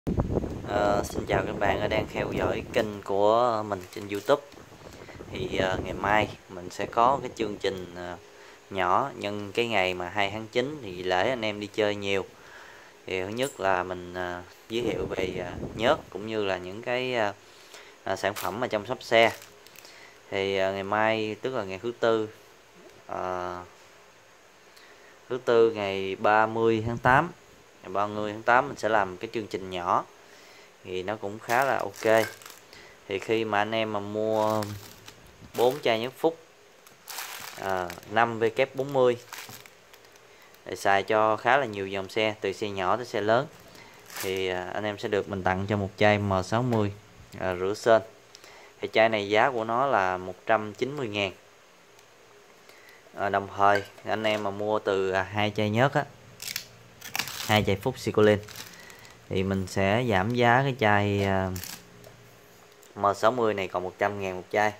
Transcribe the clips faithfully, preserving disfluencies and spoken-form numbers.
Ờ, Xin chào các bạn đang theo dõi kênh của mình trên YouTube. Thì uh, ngày mai mình sẽ có cái chương trình uh, nhỏ nhân cái ngày mà hai tháng chín thì lễ anh em đi chơi nhiều. Thì thứ nhất là mình uh, giới thiệu về uh, nhớt cũng như là những cái uh, uh, sản phẩm mà chăm sóc xe. Thì uh, ngày mai tức là ngày thứ tư, uh, thứ tư ngày ba mươi tháng tám, ngày ba mươi tháng tám mình sẽ làm cái chương trình nhỏ thì nó cũng khá là ok. Thì khi mà anh em mà mua bốn chai nhớt Phúc à, năm W bốn mươi để xài cho khá là nhiều dòng xe từ xe nhỏ tới xe lớn, thì à, anh em sẽ được mình tặng cho một chai M sáu mươi à, rửa sên. Thì chai này giá của nó là một trăm chín mươi ngàn. À, đồng thời anh em mà mua từ à, hai chai nhớt á, hai chai Phúc Sicolen thì mình sẽ giảm giá cái chai à, M sáu mươi này còn một trăm ngàn một chai.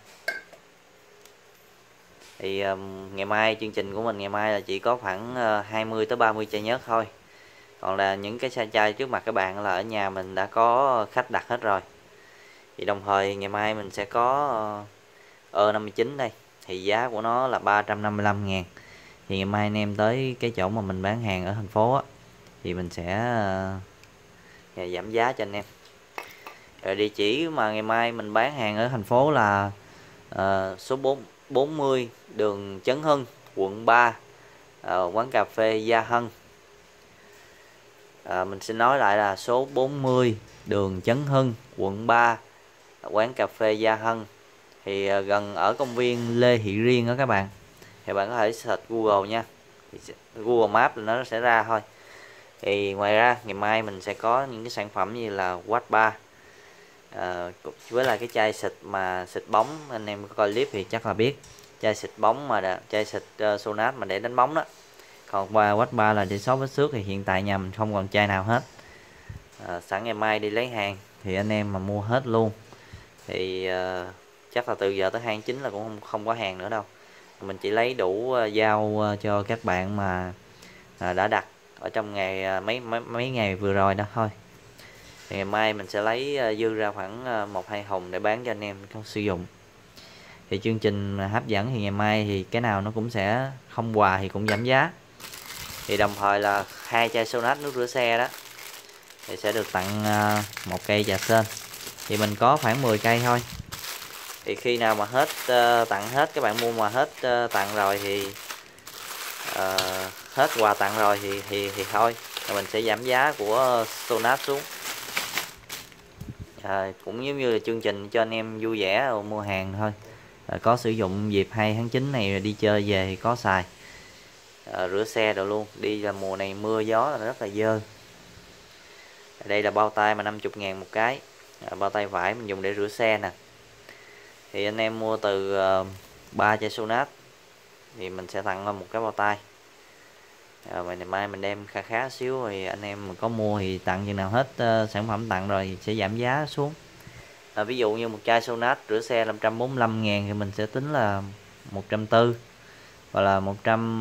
Thì um, ngày mai chương trình của mình ngày mai là chỉ có khoảng uh, hai mươi tới ba mươi chai nhớt thôi. Còn là những cái chai chai trước mặt các bạn là ở nhà mình đã có khách đặt hết rồi. Thì đồng thời ngày mai mình sẽ có uh, E năm mươi chín đây. Thì giá của nó là ba trăm năm mươi lăm ngàn. Thì ngày mai anh em tới cái chỗ mà mình bán hàng ở thành phố á, thì mình sẽ uh, giảm giá cho anh em. Rồi địa chỉ mà ngày mai mình bán hàng ở thành phố là uh, số bốn bốn mươi đường Trấn Hưng, quận ba, à, quán cà phê Gia Hân. À, mình xin nói lại là số bốn mươi đường Trấn Hưng, quận ba, quán cà phê Gia Hân. Thì à, gần ở công viên Lê Thị Riêng đó các bạn. Thì bạn có thể search Google nha. Google Maps là nó sẽ ra thôi. Thì ngoài ra ngày mai mình sẽ có những cái sản phẩm như là Watt ba, à, với lại cái chai xịt mà xịt bóng, anh em có coi clip thì chắc là biết. Chai xịt bóng mà đã, chai xịt uh, Sonat mà để đánh bóng đó. Còn qua Watt ba là để xóa vết xước, thì hiện tại nhà mình không còn chai nào hết. À, sẵn ngày mai đi lấy hàng thì anh em mà mua hết luôn thì uh, chắc là từ giờ tới hai tháng chín là cũng không, không có hàng nữa đâu. Mình chỉ lấy đủ uh, giao uh, cho các bạn mà uh, đã đặt ở trong ngày uh, mấy, mấy mấy ngày vừa rồi đó thôi. Thì ngày mai mình sẽ lấy uh, dư ra khoảng uh, một hai hồng để bán cho anh em có sử dụng. Thì chương trình hấp dẫn thì ngày mai thì cái nào nó cũng sẽ không quà thì cũng giảm giá. Thì đồng thời là hai chai Sonat nước rửa xe đó thì sẽ được tặng uh, một cây trà sên. Thì mình có khoảng mười cây thôi. Thì khi nào mà hết uh, tặng hết, các bạn mua mà hết uh, tặng rồi thì uh, hết quà tặng rồi thì thì thì thôi, rồi mình sẽ giảm giá của Sonat xuống. À, cũng giống như là chương trình cho anh em vui vẻ rồi mua hàng thôi. À, có sử dụng dịp hai tháng chín này đi chơi về thì có xài. À, rửa xe rồi luôn, đi là mùa này mưa gió là rất là dơ. Đây là bao tay mà năm mươi ngàn một cái. À, bao tay vải mình dùng để rửa xe nè. Thì anh em mua từ uh, ba chai Sonat thì mình sẽ tặng một cái bao tay. À, ngày mai mình đem khá khá xíu, rồi anh em mà có mua thì tặng chừng nào hết uh, sản phẩm tặng rồi thì sẽ giảm giá xuống. À, ví dụ như một chai Sonat rửa xe là một trăm bốn mươi lăm ngàn thì mình sẽ tính là một trăm bốn mươi hoặc là một trăm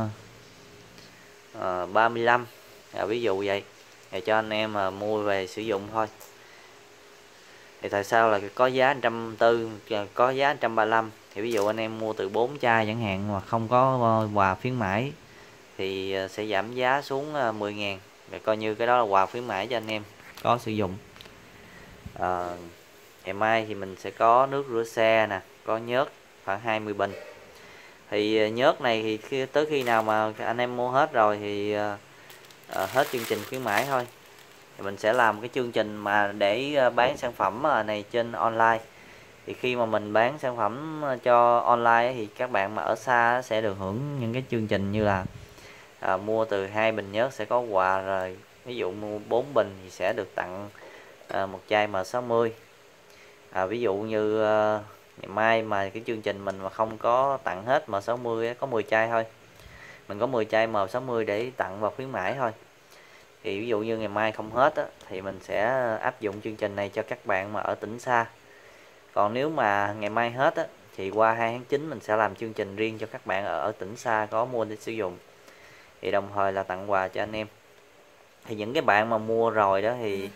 ba mươi lăm, à, ví dụ vậy, để cho anh em mà mua về sử dụng thôi. Thì tại sao là có giá một trăm bốn mươi, có giá một trăm ba mươi lăm? Thì ví dụ anh em mua từ bốn chai chẳng hạn mà không có quà khuyến mãi thì sẽ giảm giá xuống mười ngàn, rồi coi như cái đó là quà khuyến mãi cho anh em có sử dụng. À, ngày mai thì mình sẽ có nước rửa xe nè, có nhớt khoảng hai mươi bình. Thì nhớt này thì khi, tới khi nào mà anh em mua hết rồi thì uh, uh, hết chương trình khuyến mãi thôi. Thì mình sẽ làm cái chương trình mà để uh, bán sản phẩm này trên online. Thì khi mà mình bán sản phẩm cho online thì các bạn mà ở xa sẽ được hưởng những cái chương trình như là à, mua từ hai bình nhớt sẽ có quà, rồi ví dụ mua bốn bình thì sẽ được tặng à, một chai M sáu mươi. À, ví dụ như à, ngày mai mà cái chương trình mình mà không có tặng hết M sáu mươi, có mười chai thôi, mình có mười chai M sáu mươi để tặng vào khuyến mãi thôi. Thì ví dụ như ngày mai không hết á, thì mình sẽ áp dụng chương trình này cho các bạn mà ở tỉnh xa. Còn nếu mà ngày mai hết á, thì qua hai tháng chín mình sẽ làm chương trình riêng cho các bạn ở, ở tỉnh xa có mua để sử dụng. Thì đồng thời là tặng quà cho anh em. Thì những cái bạn mà mua rồi đó thì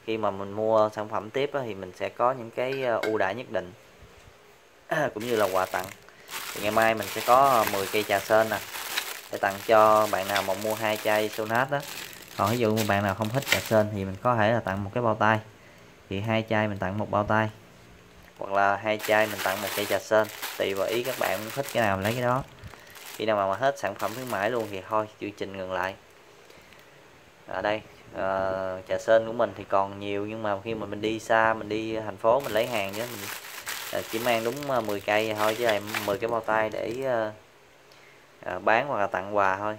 khi mà mình mua sản phẩm tiếp á, thì mình sẽ có những cái ưu đãi nhất định cũng như là quà tặng. Thì ngày mai mình sẽ có mười cây trà sên nè để tặng cho bạn nào mà mua hai chai Sonat đó. Còn ví dụ bạn nào không thích trà sên thì mình có thể là tặng một cái bao tay, thì hai chai mình tặng một bao tay, hoặc là hai chai mình tặng một cây trà sên, tùy vào ý các bạn thích cái nào lấy cái đó. Khi nào mà hết sản phẩm khuyến mãi luôn thì thôi chương trình ngừng lại. Ở đây uh, trà sên của mình thì còn nhiều, nhưng mà khi mà mình đi xa, mình đi thành phố mình lấy hàng chứ mình uh, chỉ mang đúng mười cây thôi, chứ lại mười cái bao tay để uh, uh, bán hoặc là tặng quà thôi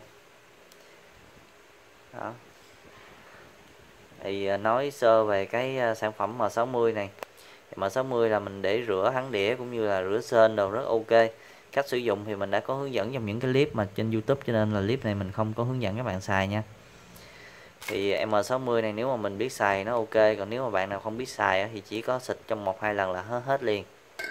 đó. Thì uh, nói sơ về cái uh, sản phẩm M sáu mươi này. M sáu mươi là mình để rửa hắng đĩa cũng như là rửa sên đồ rất ok. Cách sử dụng thì mình đã có hướng dẫn trong những cái clip mà trên YouTube, cho nên là clip này mình không có hướng dẫn các bạn xài nha. Thì M sáu mươi này nếu mà mình biết xài nó ok, còn nếu mà bạn nào không biết xài thì chỉ có xịt trong một hai lần là hết hết liền.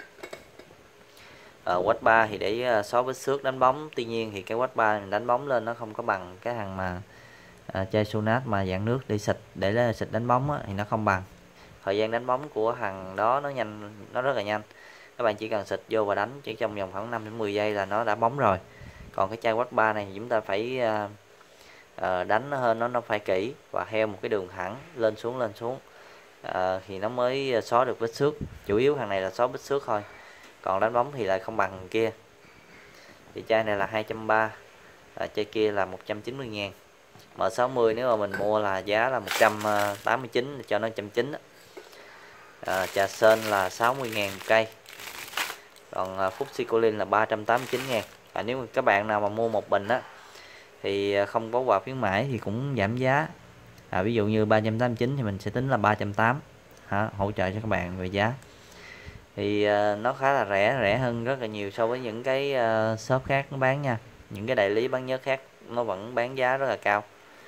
Ờ, quách ba thì để xóa vết xước đánh bóng, tuy nhiên thì cái quách ba mình đánh bóng lên nó không có bằng cái hàng mà à, chai Sonat mà dạng nước để xịt để xịt đánh bóng á, thì nó không bằng. Thời gian đánh bóng của hàng đó nó nhanh, nó rất là nhanh. Các bạn chỉ cần xịt vô và đánh chỉ trong vòng khoảng năm đến mười giây là nó đã bóng rồi. Còn cái chai quách ba này thì chúng ta phải uh, uh, đánh nó hơn, nó nó phải kỹ và theo một cái đường thẳng lên xuống lên xuống uh, thì nó mới xóa được vết xước. Chủ yếu hàng này là xóa vết xước thôi, còn đánh bóng thì lại không bằng hàng kia. Thì chai này là hai trăm ba mươi, uh, chai kia là một trăm chín mươi ngàn. M sáu mươi nếu mà mình mua là giá là một trăm tám mươi chín, cho nó một trăm chín mươi. À, trà sên là sáu mươi ngàn cây, còn à, Phúc Sicolin là ba trăm tám mươi chín ngàn. À, nếu mà các bạn nào mà mua một bình á thì không có quà khuyến mãi thì cũng giảm giá. À, ví dụ như ba trăm tám mươi chín thì mình sẽ tính là ba trăm tám mươi hả, hỗ trợ cho các bạn về giá. Thì à, nó khá là rẻ, rẻ hơn rất là nhiều so với những cái à, shop khác nó bán nha. Những cái đại lý bán nhớt khác nó vẫn bán giá rất là cao.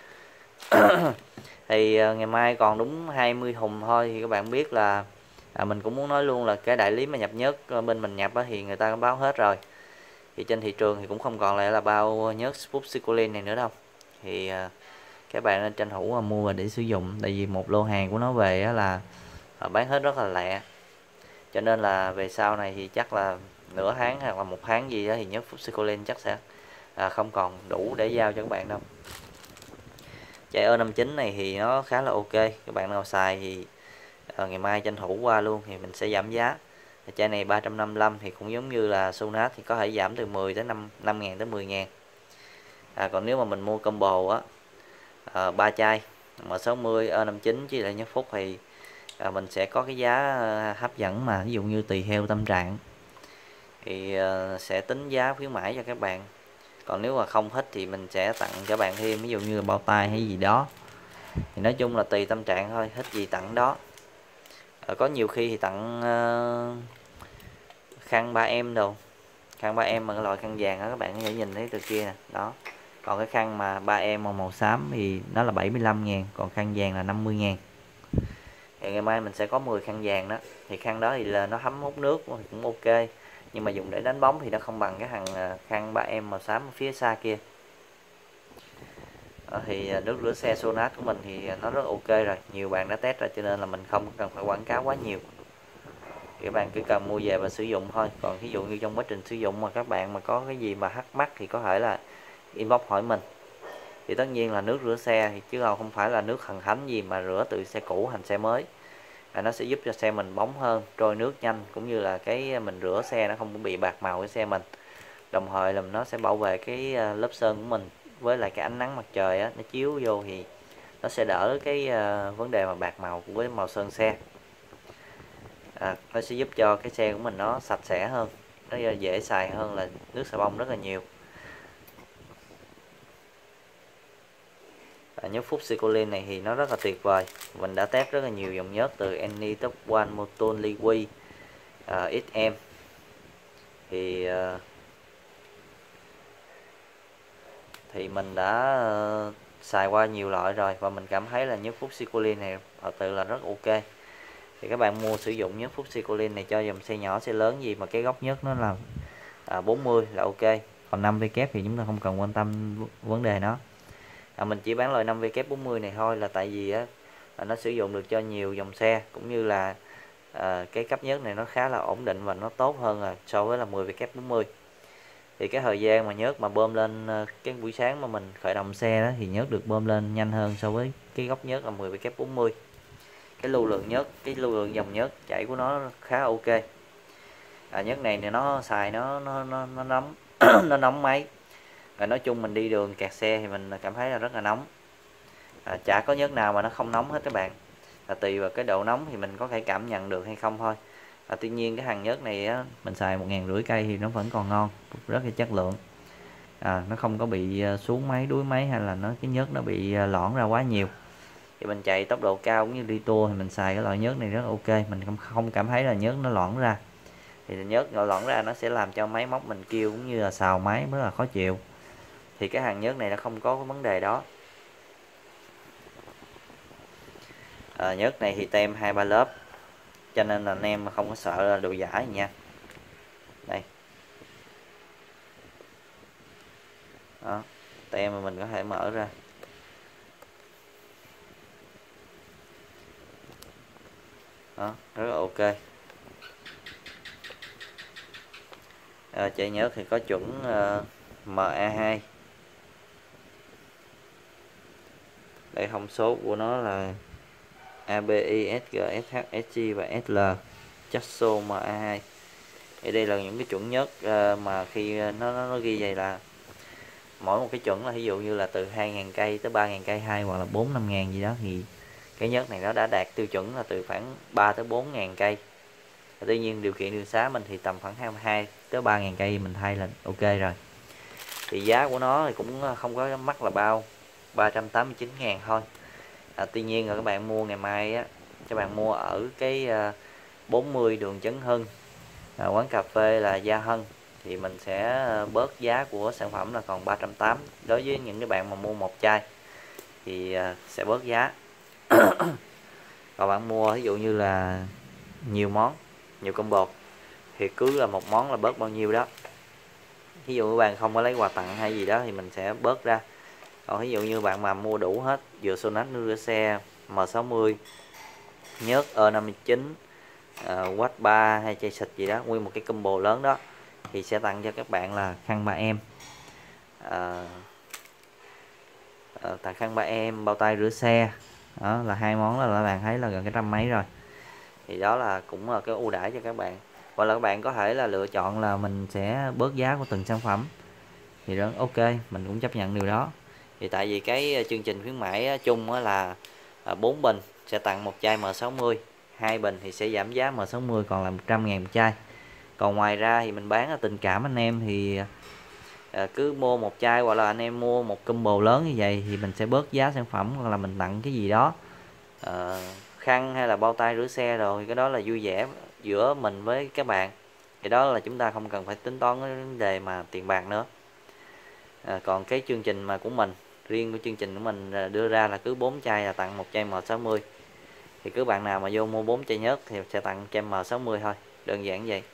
Thì uh, ngày mai còn đúng hai mươi thùng thôi. Thì các bạn biết là à, mình cũng muốn nói luôn là cái đại lý mà nhập nhớt bên mình nhập á, thì người ta có báo hết rồi. Thì trên thị trường thì cũng không còn lại là bao nhớt Phúc Sicolin này nữa đâu. Thì uh, các bạn nên tranh thủ uh, mua để sử dụng. Tại vì một lô hàng của nó về á, là uh, bán hết rất là lẹ. Cho nên là về sau này thì chắc là nửa tháng hoặc là một tháng gì đó thì nhớt Phúc Sicolin chắc sẽ uh, không còn đủ để giao cho các bạn đâu. Chai E năm chín này thì nó khá là ok, các bạn nào xài thì uh, ngày mai tranh thủ qua luôn thì mình sẽ giảm giá. Chai này ba trăm năm mươi lăm thì cũng giống như là Sonat thì có thể giảm từ mười tới năm ngàn tới mười ngàn. À, còn nếu mà mình mua combo á uh, ba chai M sáu mươi E năm chín với lại nhớt Phúc thì uh, mình sẽ có cái giá uh, hấp dẫn, mà ví dụ như tùy theo tâm trạng thì uh, sẽ tính giá khuyến mãi cho các bạn. Còn nếu mà không thích thì mình sẽ tặng cho bạn thêm, ví dụ như là bao tay hay gì đó. Thì nói chung là tùy tâm trạng thôi, thích gì tặng đó. Ờ, có nhiều khi thì tặng uh, khăn ba em đâu, khăn ba em mà cái loại khăn vàng đó, các bạn có thể nhìn thấy từ kia nè đó. Còn cái khăn mà ba em màu, màu xám thì nó là bảy mươi lăm ngàn, còn khăn vàng là năm mươi ngàn. Thì ngày mai mình sẽ có mười khăn vàng đó. Thì khăn đó thì là nó thấm hút nước thì cũng ok, nhưng mà dùng để đánh bóng thì nó không bằng cái thằng khăn ba em màu xám phía xa kia. Đó, thì nước rửa xe Sonat của mình thì nó rất ok rồi, nhiều bạn đã test rồi, cho nên là mình không cần phải quảng cáo quá nhiều. Thì các bạn cứ cần mua về và sử dụng thôi. Còn ví dụ như trong quá trình sử dụng mà các bạn mà có cái gì mà thắc mắc thì có thể là inbox hỏi mình. Thì tất nhiên là nước rửa xe thì chứ không phải là nước thần thánh gì mà rửa từ xe cũ thành xe mới. À, nó sẽ giúp cho xe mình bóng hơn, trôi nước nhanh, cũng như là cái mình rửa xe nó không có bị bạc màu cái xe mình. Đồng thời là nó sẽ bảo vệ cái lớp sơn của mình, với lại cái ánh nắng mặt trời á, nó chiếu vô thì nó sẽ đỡ cái uh, vấn đề mà bạc màu với màu sơn xe. À, nó sẽ giúp cho cái xe của mình nó sạch sẽ hơn, nó dễ xài hơn là nước xà bông rất là nhiều. À, nhớt Phúc Sicolin này thì nó rất là tuyệt vời. Mình đã test rất là nhiều dòng nhớt từ Any, Top One, Motul, Liqui, uh, ích em. Thì uh, thì mình đã uh, xài qua nhiều loại rồi và mình cảm thấy là nhớt Phúc Sicolin này thật sự là rất ok. Thì các bạn mua sử dụng nhớt Phúc Sicolin này cho dòng xe nhỏ xe lớn gì mà cái góc nhớt nó là à, bốn mươi là ok. Còn năm V kép thì chúng ta không cần quan tâm vấn đề đó. À, mình chỉ bán loại năm V kép bốn mươi này thôi là tại vì á, và nó sử dụng được cho nhiều dòng xe, cũng như là à, cái cấp nhớt này nó khá là ổn định và nó tốt hơn là so với là mười W bốn mươi. Thì cái thời gian mà nhớt mà bơm lên cái buổi sáng mà mình khởi động xe đó thì nhớt được bơm lên nhanh hơn so với cái gốc nhớt là mười W bốn mươi. Cái lưu lượng nhớt, cái lưu lượng dòng nhớt chảy của nó khá ok. À, nhớt này thì nó xài nó nó nó, nó nóng nó nóng máy. Và nói chung mình đi đường kẹt xe thì mình cảm thấy là rất là nóng. À, chả có nhớt nào mà nó không nóng hết các bạn. Là tùy vào cái độ nóng thì mình có thể cảm nhận được hay không thôi. À, tuy nhiên cái hàng nhớt này á, mình xài một ngàn rưỡi cây thì nó vẫn còn ngon, rất là chất lượng. À, nó không có bị xuống máy, đuối máy, hay là nó cái nhớt nó bị lõn ra quá nhiều. Thì mình chạy tốc độ cao cũng như đi tour thì mình xài cái loại nhớt này rất ok, mình không không cảm thấy là nhớt nó lõn ra. Thì nhớt lõn ra nó sẽ làm cho máy móc mình kêu cũng như là xào máy rất là khó chịu. Thì cái hàng nhớt này nó không có cái vấn đề đó. À, nhớt này thì tem hai ba lớp, cho nên là anh em không có sợ là đồ giả gì nha. Đây. Đó, tem mà mình có thể mở ra. Đó, rất là ok. À, chạy nhớt thì có chuẩn uh, M A hai. Đây thông số của nó là A B I, S G, S H, S G và S L, chắc số M A hai. Thì đây là những cái chuẩn nhớt uh, mà khi nó, nó, nó ghi vậy là mỗi một cái chuẩn là ví dụ như là từ hai nghìn cây tới ba nghìn cây hai, hoặc là bốn năm nghìn gì đó, thì cái nhớt này nó đã đạt tiêu chuẩn là từ khoảng ba tới bốn nghìn cây. Tuy nhiên điều kiện đường xá mình thì tầm khoảng hai mươi hai tới ba nghìn cây mình thay là ok rồi. Thì giá của nó thì cũng không có mắc là bao, ba trăm tám mươi chín ngàn thôi. À, tuy nhiên là các bạn mua ngày mai á, các bạn mua ở cái uh, bốn mươi đường Trấn Hưng, à, quán cà phê là Gia Hân, thì mình sẽ bớt giá của sản phẩm là còn ba trăm tám mươi. Đối với những cái bạn mà mua một chai thì uh, sẽ bớt giá. Còn bạn mua ví dụ như là nhiều món, nhiều combo thì cứ là một món là bớt bao nhiêu đó. Ví dụ các bạn không có lấy quà tặng hay gì đó thì mình sẽ bớt ra. Còn ví dụ như bạn mà mua đủ hết vừa Sonax nước rửa xe, M sáu mươi, nhớt E năm mươi chín, uh, Watt ba hay chai xịt gì đó, nguyên một cái combo lớn đó, thì sẽ tặng cho các bạn là khăn ba em, uh, uh, tặng khăn ba em, bao tay rửa xe. Đó là hai món là các bạn thấy là gần cái trăm mấy rồi. Thì đó là cũng là cái ưu đãi cho các bạn. Hoặc là các bạn có thể là lựa chọn là mình sẽ bớt giá của từng sản phẩm, thì rất ok, mình cũng chấp nhận điều đó. Thì tại vì cái chương trình khuyến mãi chung là bốn bình sẽ tặng một chai M sáu mươi, hai bình thì sẽ giảm giá M sáu mươi còn là một trăm ngàn một chai. Còn ngoài ra thì mình bán tình cảm anh em thì cứ mua một chai, hoặc là anh em mua một combo lớn như vậy thì mình sẽ bớt giá sản phẩm, hoặc là mình tặng cái gì đó, à, khăn hay là bao tay rửa xe rồi, cái đó là vui vẻ giữa mình với các bạn. Thì đó là chúng ta không cần phải tính toán cái vấn đề mà tiền bạc nữa. À, còn cái chương trình mà của mình, riêng của chương trình của mình đưa ra là cứ bốn chai là tặng một chai M sáu mươi. Thì cứ bạn nào mà vô mua bốn chai nhớt thì sẽ tặng chai M sáu mươi thôi, đơn giản vậy.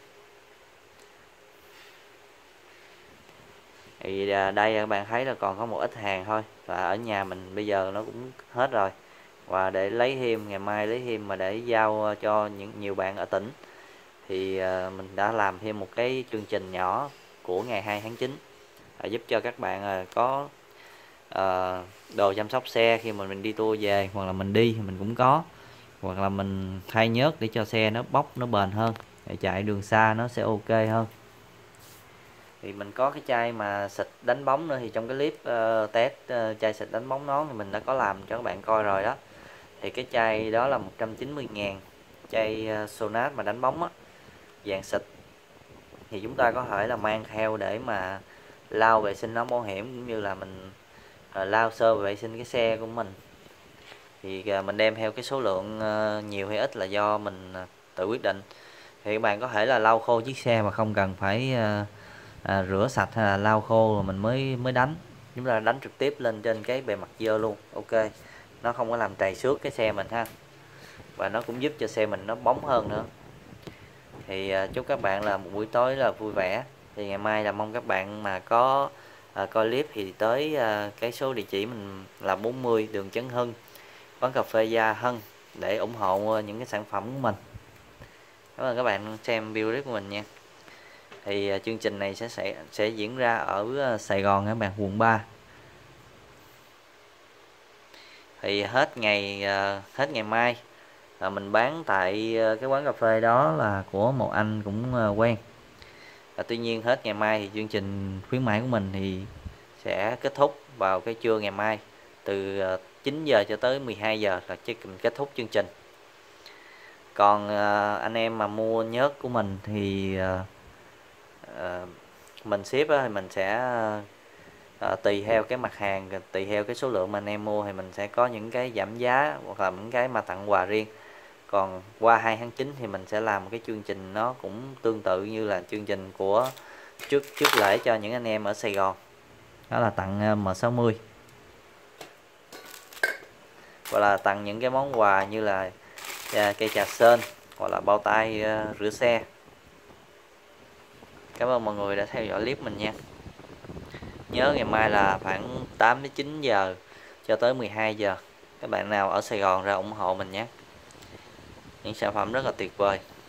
Thì đây các bạn thấy là còn có một ít hàng thôi, và ở nhà mình bây giờ nó cũng hết rồi, và để lấy thêm ngày mai lấy thêm mà để giao cho những nhiều bạn ở tỉnh, thì mình đã làm thêm một cái chương trình nhỏ của ngày hai tháng chín, giúp cho các bạn có uh, đồ chăm sóc xe khi mà mình đi tour về, hoặc là mình đi thì mình cũng có, hoặc là mình thay nhớt để cho xe nó bóc nó bền hơn, để chạy đường xa nó sẽ ok hơn. Thì mình có cái chai mà xịt đánh bóng nữa, thì trong cái clip uh, test uh, chai xịt đánh bóng nón thì mình đã có làm cho các bạn coi rồi đó. Thì cái chai đó là một trăm chín mươi ngàn, chai uh, Sonax mà đánh bóng á, dạng xịt. Thì chúng ta có thể là mang theo để mà lau vệ sinh nón bảo hiểm, cũng như là mình uh, lau sơ vệ sinh cái xe của mình. Thì uh, mình đem theo cái số lượng uh, nhiều hay ít là do mình uh, tự quyết định. Thì các bạn có thể là lau khô chiếc xe mà không cần phải uh, À, rửa sạch hay là lau khô rồi mình mới mới đánh. Chúng ta đánh trực tiếp lên trên cái bề mặt dơ luôn, ok, nó không có làm trầy xước cái xe mình ha, và nó cũng giúp cho xe mình nó bóng hơn nữa. Thì à, chúc các bạn là một buổi tối là vui vẻ. Thì ngày mai là mong các bạn mà có à, coi clip thì tới à, cái số địa chỉ mình là bốn mươi đường Trấn Hưng, quán cà phê Gia Hân để ủng hộ những cái sản phẩm của mình. Cảm ơn các bạn xem video clip của mình nha. Thì uh, chương trình này sẽ sẽ sẽ diễn ra ở uh, Sài Gòn các bạn, quận ba. Thì hết ngày uh, hết ngày mai là mình bán tại uh, cái quán cà phê đó là của một anh cũng uh, quen. Và tuy nhiên hết ngày mai thì chương trình khuyến mãi của mình thì sẽ kết thúc vào cái trưa ngày mai, từ uh, chín giờ cho tới mười hai giờ là chỉ cần kết thúc chương trình. Còn uh, anh em mà mua nhớt của mình thì uh, uh, mình ship á, thì mình sẽ uh, tùy theo cái mặt hàng, tùy theo cái số lượng mà anh em mua thì mình sẽ có những cái giảm giá hoặc là những cái mà tặng quà riêng. Còn qua hai tháng chín thì mình sẽ làm một cái chương trình nó cũng tương tự như là chương trình của trước trước lễ cho những anh em ở Sài Gòn, đó là tặng M sáu mươi, hoặc là tặng những cái món quà như là cây trà sên hoặc là bao tay uh, rửa xe. Cảm ơn mọi người đã theo dõi clip mình nha. Nhớ ngày mai là khoảng tám đến chín giờ cho tới mười hai giờ. Các bạn nào ở Sài Gòn ra ủng hộ mình nhé. Những sản phẩm rất là tuyệt vời.